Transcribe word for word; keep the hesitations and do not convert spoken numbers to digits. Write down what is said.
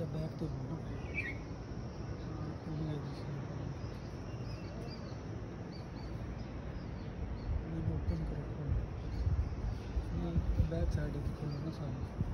Back तो ना open करो, बैक साइड खोलना सामने।